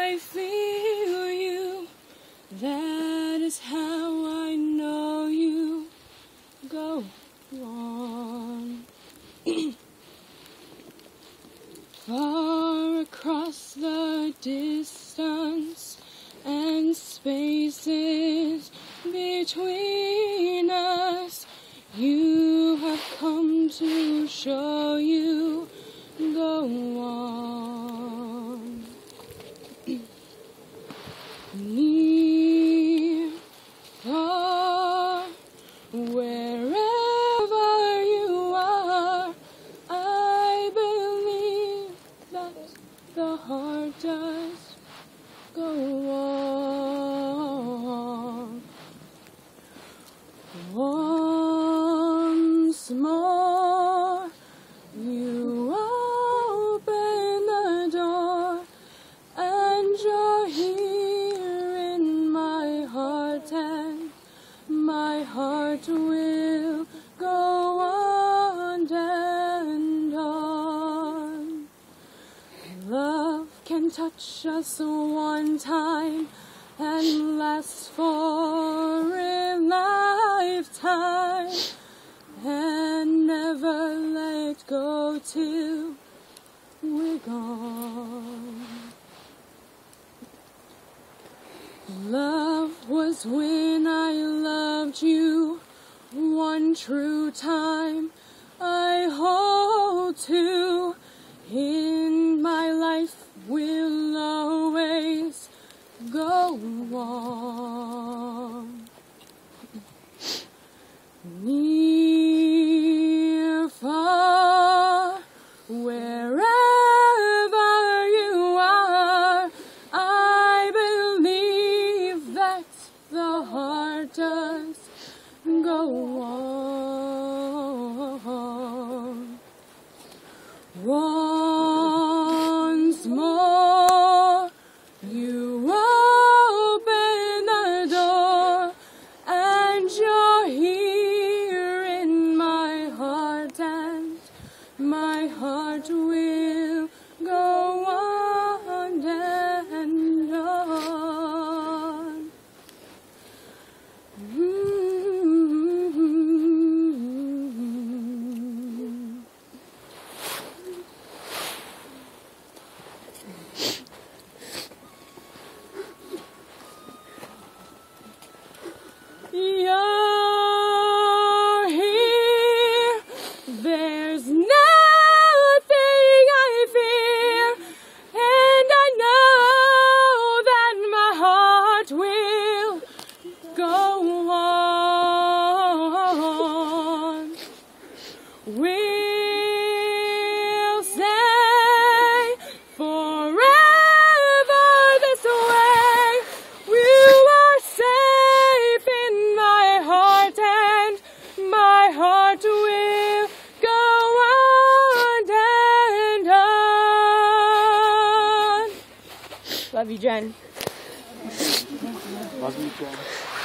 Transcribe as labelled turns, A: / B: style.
A: I feel you, that is how I know you. Go on. Far across the distance and spaces between us, you have come to show you. Go on. Near, far, wherever you are, I believe that the heart does go on. Once more, you open the door, and you're here in my heart, and my heart will go on and on. Love can touch us one time and last for a lifetime, and never let go till we're gone. Love was when I loved you one true time. I hold to in my life will always go on. Near, far, wherever you are, I believe that the heart does go on. Once more, you open the door, and you're here in my heart, and my heart will go on and on. You're here, there's nothing I fear, and I know that my heart will go on. We'll say forever this way. You are safe in my heart, and my heart will go on and on. Love you, Jen.
B: Love you, Jen.